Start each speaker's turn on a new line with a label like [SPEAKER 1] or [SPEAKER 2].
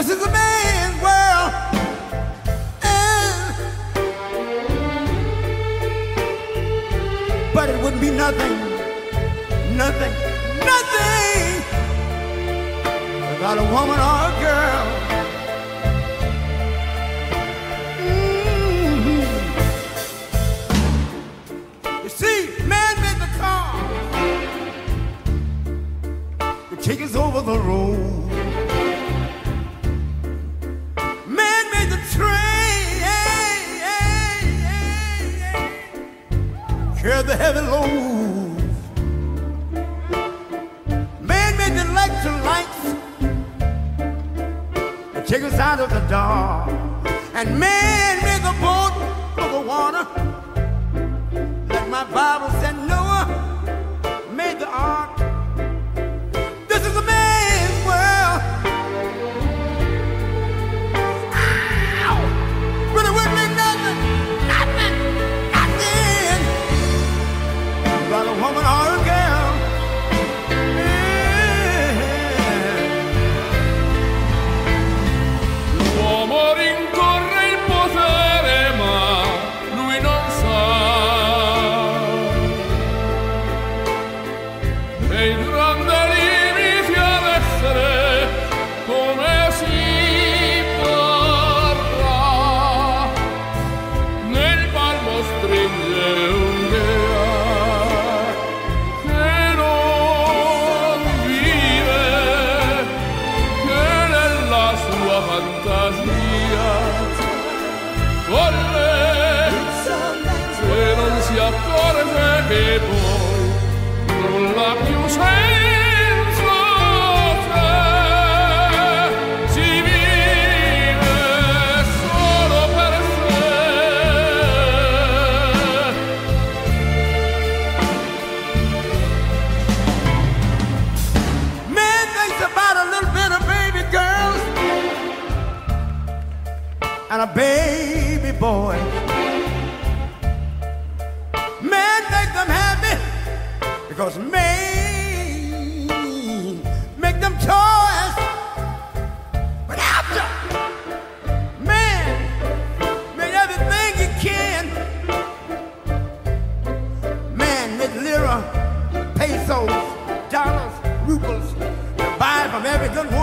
[SPEAKER 1] is a man's world. But it wouldn't be nothing, nothing, nothing without a woman or a girl. You see, man made the car, to take us over the road. Man made the train, carry the heavy loads. Man made the electric lights to take us out of the dark. And man made the boat for the water, like my Bible said Noah made the ark. This is a man's world. Ow! But it wouldn't be nothing, nothing, nothing about a woman or a girl.
[SPEAKER 2] L'uomo rincorre il potere, ma lui non sa che il grande limite ad essere come si parla. Nel palmo stringe un'idea che non vive, che nella sua fantasia volle, se non si accorge che poi nulla più senso c'è, si vive solo per sé.
[SPEAKER 1] Man thinks about a little bit of baby girls and a baby boy. Man make them happy because man make them toys. But after man made everything he can, man made lira, pesos, dollars, rubles, to buy from every good woman.